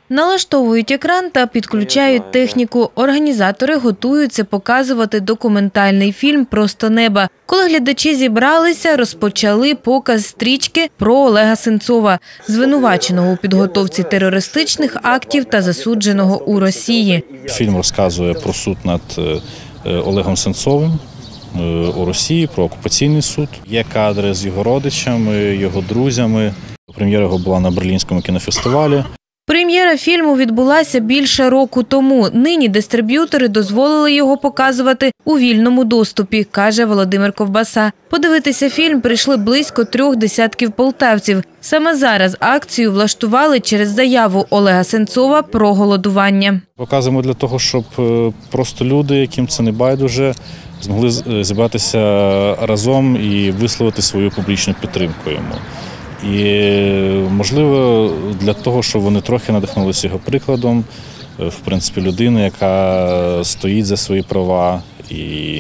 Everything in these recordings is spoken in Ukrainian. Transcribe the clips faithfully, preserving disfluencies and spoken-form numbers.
Налаштовують екран та підключають техніку. Організатори готуються показувати документальний фільм «Просто неба». Коли глядачі зібралися, розпочали показ стрічки про Олега Сенцова, звинуваченого у підготовці терористичних актів та засудженого у Росії. Фільм розказує про суд над Олегом Сенцовим у Росії, про окупаційний суд. Є кадри з його родичами, його друзями. Прем'єра його була на Берлінському кінофестивалі. Прем'єра фільму відбулася більше року тому. Нині дистриб'ютори дозволили його показувати у вільному доступі, каже Володимир Ковбаса. Подивитися фільм прийшли близько трьох десятків полтавців. Саме зараз акцію влаштували через заяву Олега Сенцова про голодування. Показуємо для того, щоб просто люди, яким це не байдуже, змогли зібратися разом і висловити свою публічну підтримку йому. І, можливо, для того, щоб вони трохи надихнулися його прикладом, в принципі, людини, яка стоїть за свої права і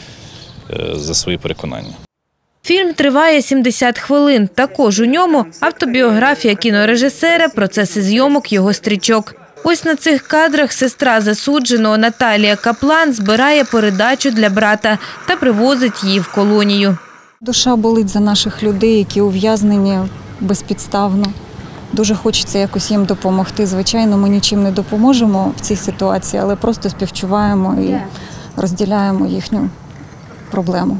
за свої переконання. Фільм триває сімдесят хвилин. Також у ньому автобіографія кінорежисера, процеси зйомок його стрічок. Ось на цих кадрах сестра засудженого Наталія Каплан збирає передачу для брата та привозить її в колонію. Душа болить за наших людей, які ув'язнені безпідставно. Дуже хочеться якось їм допомогти. Звичайно, ми нічим не допоможемо в цій ситуації, але просто співчуваємо і розділяємо їхню проблему.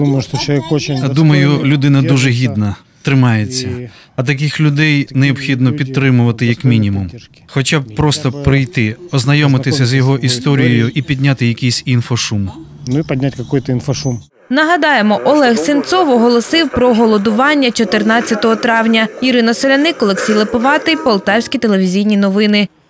Думаю, людина дуже гідна, тримається. А таких людей необхідно підтримувати як мінімум. Хоча б просто прийти, ознайомитися з його історією і підняти якийсь інфошум. Ну і підняти якийсь інфошум. Нагадаємо, Олег Сенцов оголосив про голодування чотирнадцятого травня. Ірина Соляник, Олексій Липоватий, Полтавські телевізійні новини.